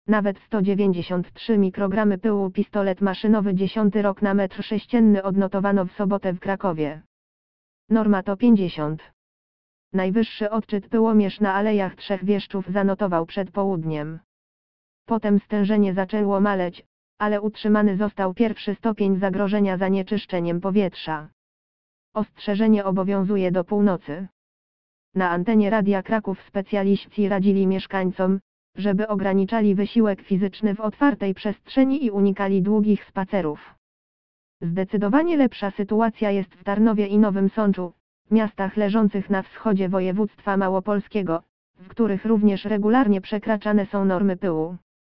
Nawet 193 mikrogramy pyłu. Pistolet maszynowy 10 rok na metr sześcienny odnotowano w sobotę w Krakowie. Norma to 50. Najwyższy odczyt pyłomierz na Alejach Trzech Wieszczów zanotował przed południem. Potem stężenie zaczęło maleć, ale utrzymany został pierwszy stopień zagrożenia zanieczyszczeniem powietrza. Ostrzeżenie obowiązuje do północy. Na antenie Radia Kraków specjaliści radzili mieszkańcom, żeby ograniczali wysiłek fizyczny w otwartej przestrzeni i unikali długich spacerów. Zdecydowanie lepsza sytuacja jest w Tarnowie i Nowym Sączu, miastach leżących na wschodzie województwa małopolskiego, w których również regularnie przekraczane są normy pyłu.